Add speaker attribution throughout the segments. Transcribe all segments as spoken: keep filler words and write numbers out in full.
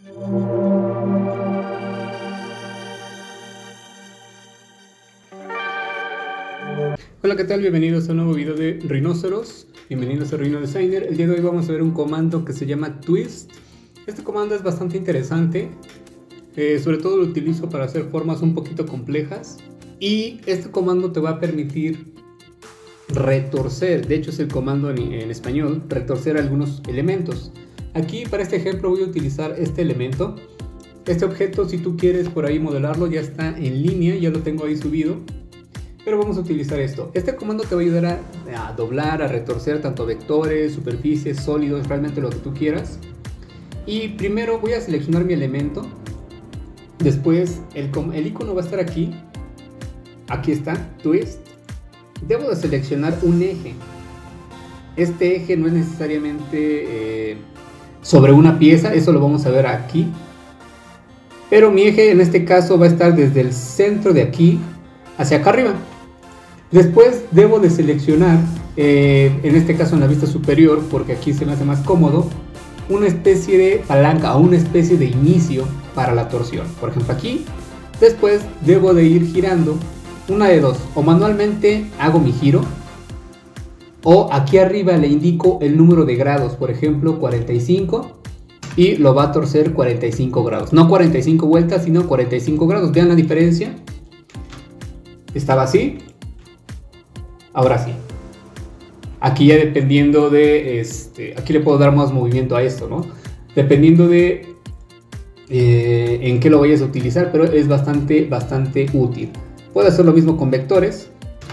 Speaker 1: Hola, ¿qué tal? Bienvenidos a un nuevo video de Rhinoceros. Bienvenidos a Rhino Designer. El día de hoy vamos a ver un comando que se llama Twist. Este comando es bastante interesante. Eh, sobre todo lo utilizo para hacer formas un poquito complejas. Y este comando te va a permitir retorcer. De hecho es el comando en, en español, retorcer algunos elementos. Aquí para este ejemplo voy a utilizar este elemento. Este objeto, si tú quieres por ahí modelarlo, ya está en línea, ya lo tengo ahí subido. Pero vamos a utilizar esto. Este comando te va a ayudar a, a doblar, a retorcer tanto vectores, superficies, sólidos, realmente lo que tú quieras. Y primero voy a seleccionar mi elemento. Después el, el icono va a estar aquí. Aquí está, Twist. Debo de seleccionar un eje. Este eje no es necesariamente eh, sobre una pieza, eso lo vamos a ver aquí. Pero mi eje en este caso va a estar desde el centro de aquí hacia acá arriba. Después debo de seleccionar, eh, en este caso en la vista superior, porque aquí se me hace más cómodo, una especie de palanca o una especie de inicio para la torsión. Por ejemplo aquí. Después debo de ir girando una de dos. O manualmente hago mi giro, o aquí arriba le indico el número de grados. Por ejemplo cuarenta y cinco. Y lo va a torcer cuarenta y cinco grados. No cuarenta y cinco vueltas, sino cuarenta y cinco grados. Vean la diferencia. Estaba así. Ahora sí. Aquí ya dependiendo de este, aquí le puedo dar más movimiento a esto, ¿no? Dependiendo de eh, en qué lo vayas a utilizar, pero es bastante, bastante útil. Puedo hacer lo mismo con vectores.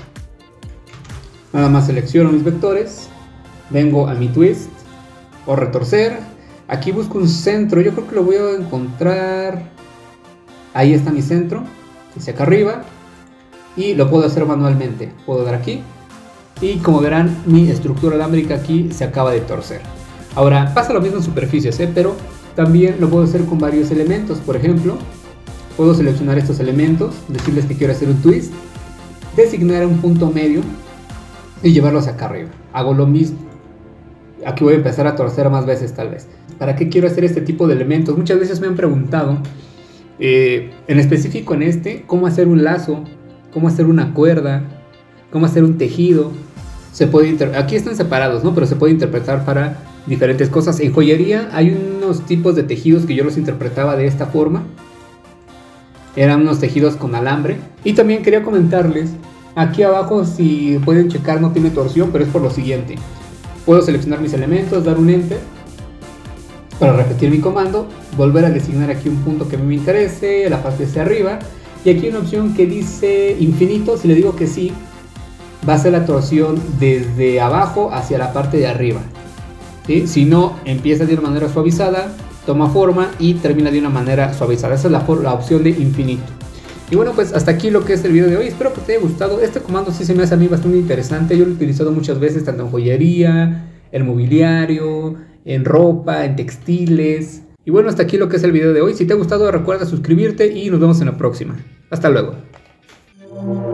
Speaker 1: Nada más selecciono mis vectores. Vengo a mi twist o retorcer. Aquí busco un centro. Yo creo que lo voy a encontrar. Ahí está mi centro. Hacia acá arriba. Y lo puedo hacer manualmente. Puedo dar aquí. Y como verán, mi estructura alámbrica aquí se acaba de torcer. Ahora, pasa lo mismo en superficies, ¿eh? Pero también lo puedo hacer con varios elementos. Por ejemplo, puedo seleccionar estos elementos, decirles que quiero hacer un twist, designar un punto medio y llevarlos acá arriba. Hago lo mismo. Aquí voy a empezar a torcer más veces tal vez. ¿Para qué quiero hacer este tipo de elementos? Muchas veces me han preguntado, eh, en específico en este, cómo hacer un lazo, cómo hacer una cuerda, cómo hacer un tejido. Se puede aquí están separados, ¿no? Pero se puede interpretar para diferentes cosas. En joyería hay unos tipos de tejidos que yo los interpretaba de esta forma. Eran unos tejidos con alambre. Y también quería comentarles, aquí abajo, si pueden checar, no tiene torsión, pero es por lo siguiente. Puedo seleccionar mis elementos, dar un enter para repetir mi comando, volver a designar aquí un punto que a mí me interese, la parte hacia arriba. Y aquí hay una opción que dice infinito. Si le digo que sí, va a ser la torsión desde abajo hacia la parte de arriba, ¿sí? Si no, empieza de una manera suavizada, toma forma y termina de una manera suavizada. Esa es la, la opción de infinito. Y bueno, pues hasta aquí lo que es el video de hoy. Espero que te haya gustado. Este comando sí se me hace a mí bastante interesante. Yo lo he utilizado muchas veces, tanto en joyería, en mobiliario, en ropa, en textiles. Y bueno, hasta aquí lo que es el video de hoy. Si te ha gustado, recuerda suscribirte y nos vemos en la próxima. Hasta luego.